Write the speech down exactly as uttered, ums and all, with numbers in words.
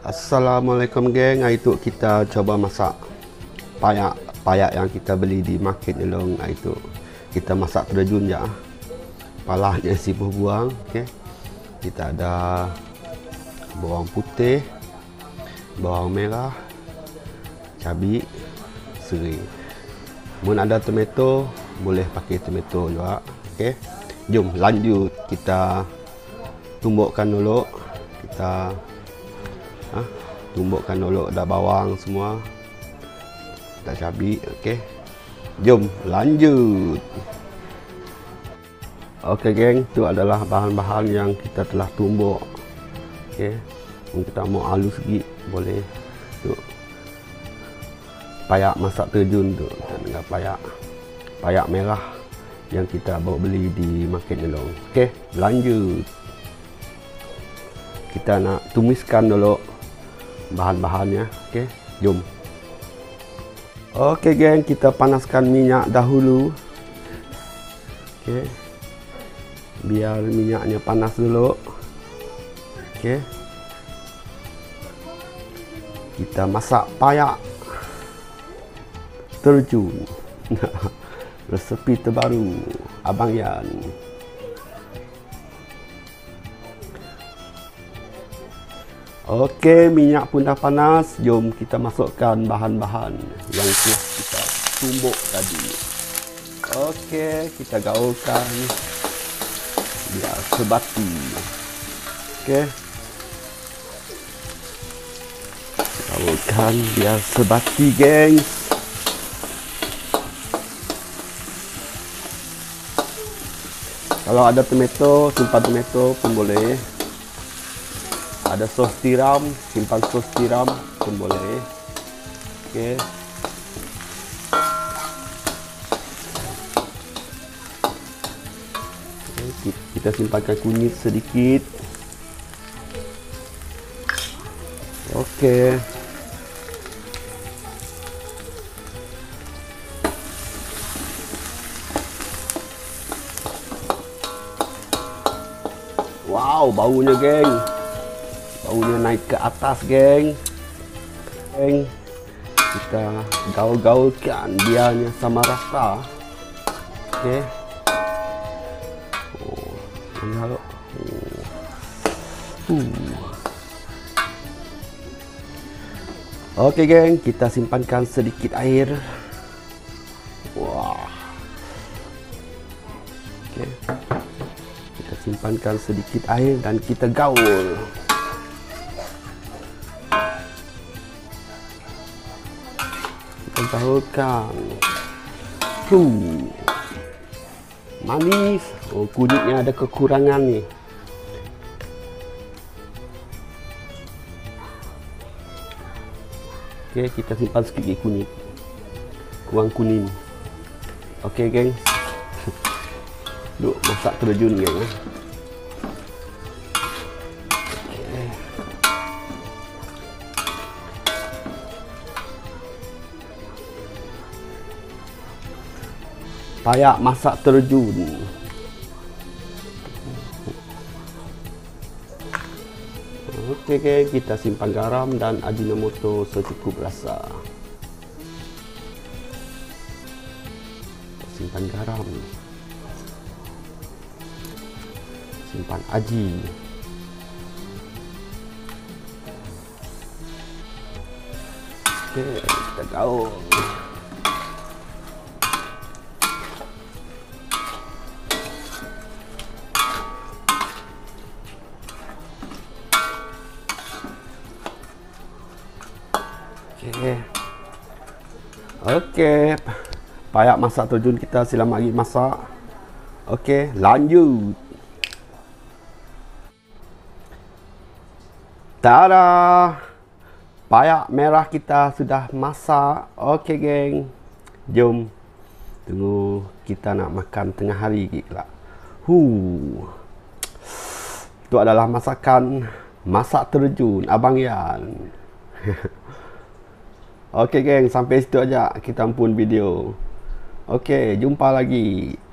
Assalamualaikum geng. Hari tu kita coba masak payak payak yang kita beli di market Nyelong. Hari tu kita masak terjun je. Palahnya sibuk buang. Okay. Kita ada bawang putih, bawang merah, cabai, serai. Mun ada tomato, boleh pakai tomato juga. Okay. Jom lanjut, kita tumbukkan dulu. Kita ha, tumbukkan dulu, dah bawang semua, dah cabai. Okey, jom lanjut. Okey geng, itu adalah bahan-bahan yang kita telah tumbuk. Okey, kita mau halus sikit boleh. Tu payak masak terjun tu, dengan payak payak merah yang kita bawa beli di market Nyelong. Okey, lanjut. Kita nak tumiskan dulu bahan-bahannya. Okey, jom. Okey geng, kita panaskan minyak dahulu. Okey, biar minyaknya panas dulu. Okey, kita masak payak terjun. Resepi terbaru Abang Yan. Okey, minyak pun dah panas. Jom kita masukkan bahan-bahan yang telah kita tumbuk tadi. Okey, kita gaulkan biar sebati. Okey, gaulkan biar sebati geng. Kalau ada tomato, simpan tomato pun boleh. Ada sos tiram, simpan sos tiram pun boleh. Okey. Okay, kita simpankan kunyit sedikit. Okey. Wow, baunya geng. Baunya naik ke atas geng. Geng, kita gaul-gaulkan biarnya sama rasa. Okey. Oh, lihat. Oh. Uh. Okey geng, kita simpankan sedikit air. Wah. Okey. Kita simpankan sedikit air dan kita gaul. Gaulkan. Huh. Manis. Oh, kunitnya ada kekurangan ni. Okey, kita simpan sedikit kunyit. Kurang kuning. Okey, geng. Duk masak terjun geng. Payak masak terjun. Okey, okay, kita simpan garam dan ajinomoto secukup rasa. Simpan garam. Simpan aji. Okey, kita gaul. Okey. Okey. Payak masak terjun kita silam lagi masak. Okey, lanjut. Tada! Payak merah kita sudah masak. Okey geng. Jom. Tunggu kita nak makan tengah hari kita. Huh. Itu adalah masakan masak terjun Abang Yan. Okey geng, sampai situ aja kita pun video. Okey, jumpa lagi.